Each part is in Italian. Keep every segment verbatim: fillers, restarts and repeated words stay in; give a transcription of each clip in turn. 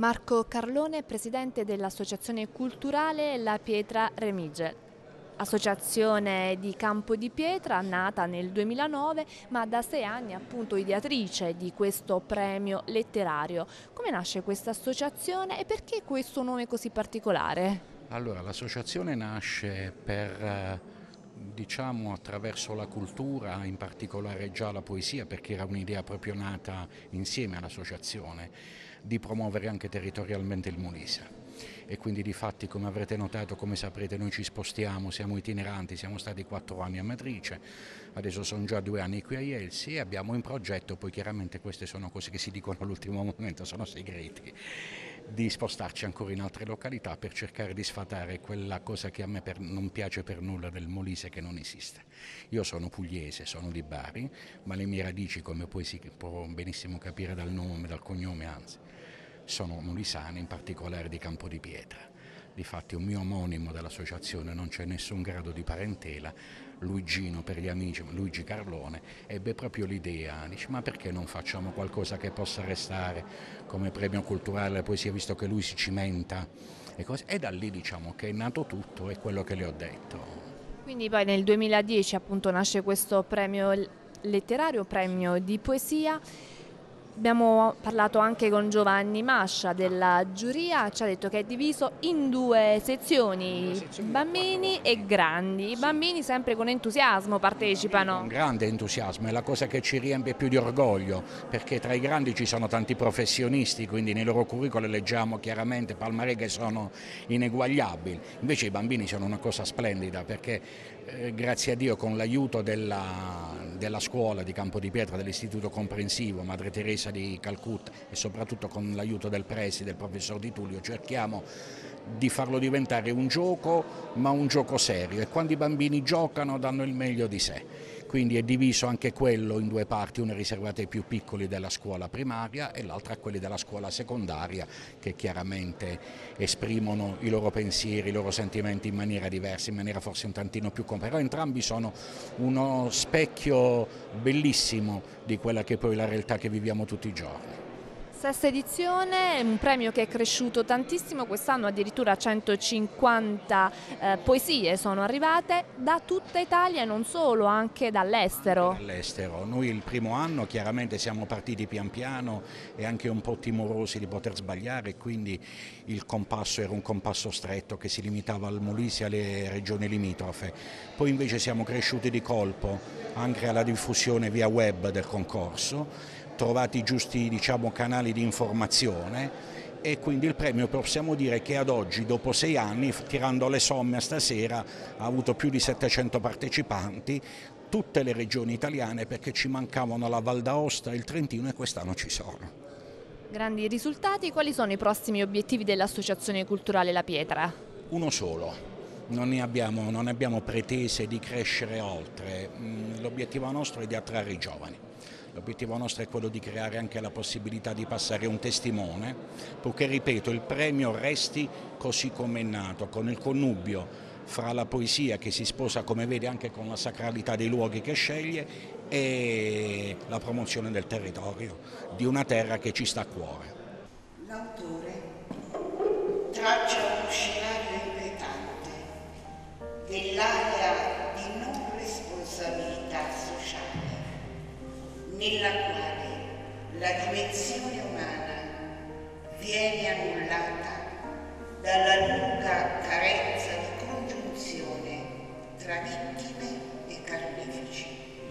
Marco Carlone, presidente dell'Associazione Culturale La Pietra Remige. Associazione di Campo di Pietra, nata nel duemilanove, ma da sei anni appunto ideatrice di questo premio letterario. Come nasce questa associazione e perché questo nome così particolare? Allora, l'associazione nasce per, eh, diciamo, attraverso la cultura, in particolare già la poesia, perché era un'idea proprio nata insieme all'associazione, di promuovere anche territorialmente il Molise. E quindi di fatti, come avrete notato, come saprete, noi ci spostiamo, siamo itineranti, siamo stati quattro anni a Matrice, adesso sono già due anni qui a Ielsi e abbiamo in progetto, poi chiaramente queste sono cose che si dicono all'ultimo momento, sono segreti, di spostarci ancora in altre località per cercare di sfatare quella cosa che a me per, non piace per nulla del Molise, che non esiste. Io sono pugliese, sono di Bari, ma le mie radici, come poi si può benissimo capire dal nome, dal cognome anzi, sono molisane, in particolare di Campo di Pietra. Difatti un mio omonimo dell'associazione, non c'è nessun grado di parentela, Luigino per gli amici, Luigi Carlone, ebbe proprio l'idea, dice ma perché non facciamo qualcosa che possa restare come premio culturale alla poesia, visto che lui si cimenta e cose, e da lì diciamo che è nato tutto, è quello che le ho detto. Quindi poi nel duemiladieci appunto nasce questo premio letterario, premio di poesia. Abbiamo parlato anche con Giovanni Mascia della giuria, ci ha detto che è diviso in due sezioni, Due sezioni da bambini quattro anni. e grandi. I Sì. bambini sempre con entusiasmo Con partecipano. grande entusiasmo, è la cosa che ci riempie più di orgoglio, perché tra i grandi ci sono tanti professionisti, quindi nei loro curricoli leggiamo chiaramente palmarès che sono ineguagliabili, invece i bambini sono una cosa splendida, perché eh, grazie a Dio con l'aiuto della, della scuola di Campo di Pietra, dell'Istituto Comprensivo, Madre Teresa di Calcutta e soprattutto con l'aiuto del preside, del professor Di Tullio, cerchiamo di farlo diventare un gioco, ma un gioco serio, e quando i bambini giocano danno il meglio di sé. Quindi è diviso anche quello in due parti, una riservata ai più piccoli della scuola primaria e l'altra a quelli della scuola secondaria, che chiaramente esprimono i loro pensieri, i loro sentimenti in maniera diversa, in maniera forse un tantino più complessa, però entrambi sono uno specchio bellissimo di quella che è poi la realtà che viviamo tutti i giorni. Sesta edizione, un premio che è cresciuto tantissimo, quest'anno addirittura centocinquanta eh, poesie sono arrivate da tutta Italia e non solo, anche dall'estero. Dall'estero. Noi il primo anno chiaramente siamo partiti pian piano e anche un po' timorosi di poter sbagliare, quindi il compasso era un compasso stretto che si limitava al Molise e alle regioni limitrofe. Poi invece siamo cresciuti di colpo anche alla diffusione via web del concorso, trovati i giusti, diciamo, canali di informazione, e quindi il premio possiamo dire che ad oggi, dopo sei anni, tirando le somme a stasera, ha avuto più di settecento partecipanti, tutte le regioni italiane, perché ci mancavano la Val d'Aosta e il Trentino e quest'anno ci sono. Grandi risultati, quali sono i prossimi obiettivi dell'Associazione Culturale La Pietra? Uno solo, non ne abbiamo, non abbiamo pretese di crescere oltre, l'obiettivo nostro è di attrarre i giovani. L'obiettivo nostro è quello di creare anche la possibilità di passare un testimone, perché, ripeto, il premio resti così come è nato, con il connubio fra la poesia che si sposa, come vede, anche con la sacralità dei luoghi che sceglie, e la promozione del territorio, di una terra che ci sta a cuore. L'autore traccia uno scenario inquietante dell'area di non responsabilità sociale, nella quale la dimensione umana viene annullata dalla lunga carenza di congiunzione tra vittime e carnefici.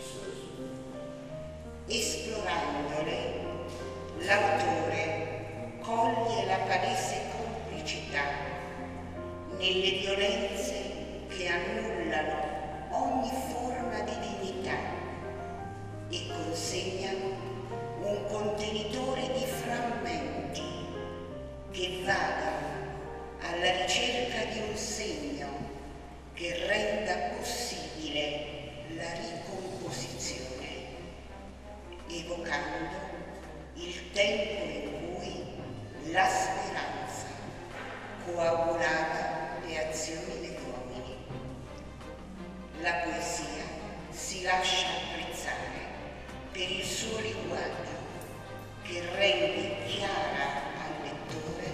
Esplorandole, l'autore coglie la palese complicità nelle violenze che annullano ogni forma di dignità e consegna un contenitore di frammenti che vagano alla ricerca di un segno che renda possibile la ricomposizione, evocando il tempo in cui la speranza coagulava le azioni degli uomini. La poesia si lascia apprezzare per il suo linguaggio, che rende chiara al lettore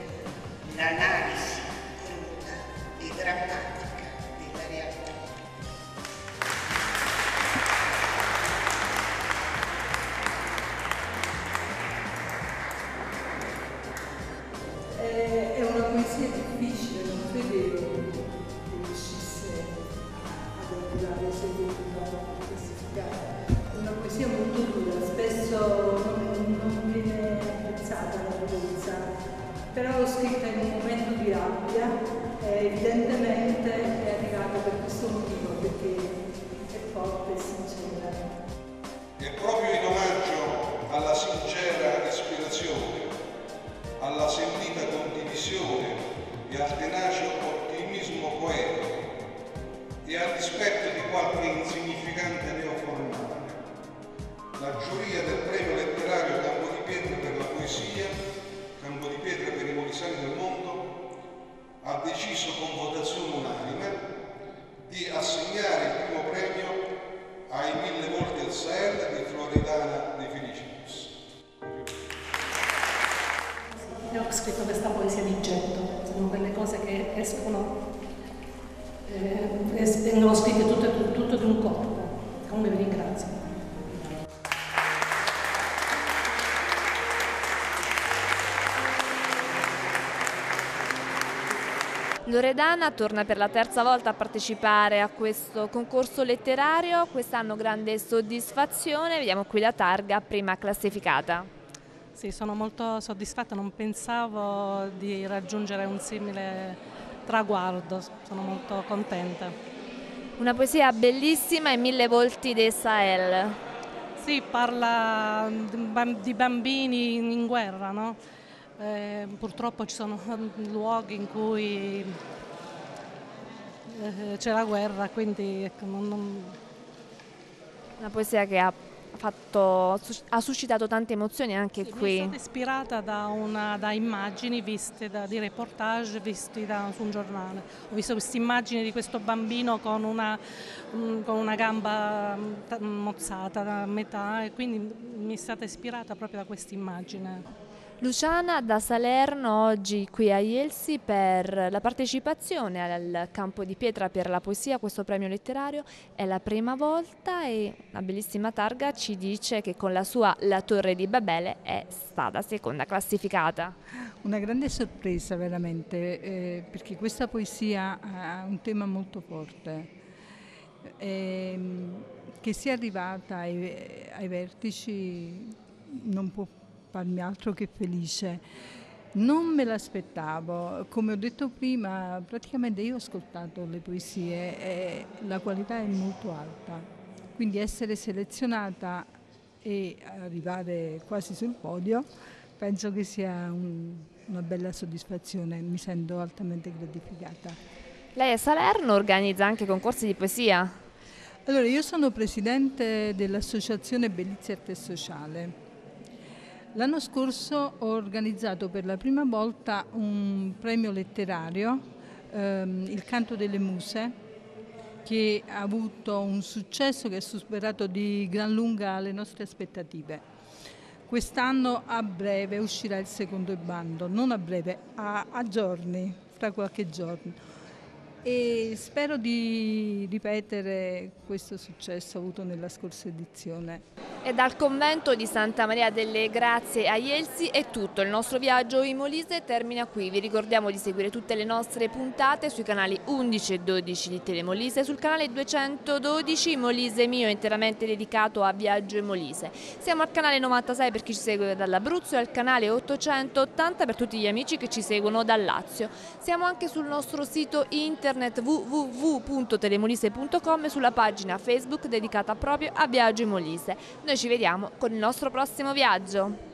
delle serie classificate. Una poesia molto dura, spesso non, non viene apprezzata la durezza, però l'ho scritta in un momento di rabbia e evidentemente è arrivata per questo motivo, perché è forte e sincera. E proprio in omaggio alla sincera ispirazione, alla sentita condivisione e al tenace ottimismo poetico e al rispetto di qualche insignificante neoformale, la giuria del premio letterario Campo di Pietra per la poesia, Campo di Pietra per i molisani del mondo, ha deciso con votazione unanime di assegnare il primo premio ai Mille volte il Sahel di Floridana De Felicibus. Io ho scritto questa poesia di getto, sono quelle cose che escono, eh, vengono scritte tutte, tutto di un corpo. Comunque vi ringrazio. Loredana torna per la terza volta a partecipare a questo concorso letterario, quest'anno grande soddisfazione, vediamo qui la targa, prima classificata. Sì, sono molto soddisfatta, non pensavo di raggiungere un simile traguardo, sono molto contenta. Una poesia bellissima e Mille volti del Sahel. Sì, parla di bambini in guerra, no? Eh, purtroppo ci sono luoghi in cui eh, c'è la guerra, quindi ecco, non, non... Una poesia che ha, fatto, ha suscitato tante emozioni anche sì, qui. Mi è stata ispirata da, una, da immagini viste, da, di reportage visti da, su un giornale. Ho visto queste immagini di questo bambino con una, um, con una gamba mozzata a metà e quindi mi è stata ispirata proprio da questa immagine. Luciana da Salerno oggi qui a Ielsi per la partecipazione al Campo di Pietra per la poesia, questo premio letterario è la prima volta e una bellissima targa ci dice che con la sua La Torre di Babele è stata seconda classificata. Una grande sorpresa veramente, eh, perché questa poesia ha un tema molto forte, eh, che sia arrivata ai, ai vertici non può farmi altro che felice. Non me l'aspettavo, come ho detto prima, praticamente io ho ascoltato le poesie e la qualità è molto alta, quindi essere selezionata e arrivare quasi sul podio penso che sia un, una bella soddisfazione, mi sento altamente gratificata. Lei a Salerno organizza anche concorsi di poesia? Allora, io sono presidente dell'associazione Bellizia Arte Sociale. L'anno scorso ho organizzato per la prima volta un premio letterario, ehm, Il Canto delle Muse, che ha avuto un successo che ha superato di gran lunga le nostre aspettative. Quest'anno a breve uscirà il secondo bando, non a breve, a, a giorni, fra qualche giorno. E spero di ripetere questo successo avuto nella scorsa edizione. E dal convento di Santa Maria delle Grazie a Ielsi è tutto, il nostro viaggio in Molise termina qui, vi ricordiamo di seguire tutte le nostre puntate sui canali undici e dodici di Telemolise, sul canale duecentododici Molise Mio interamente dedicato a Viaggio in Molise. Siamo al canale novantasei per chi ci segue dall'Abruzzo e al canale ottocentottanta per tutti gli amici che ci seguono dal Lazio. Siamo anche sul nostro sito internet w w w punto telemolise punto com e sulla pagina Facebook dedicata proprio a Viaggio in Molise. Noi ci vediamo con il nostro prossimo viaggio.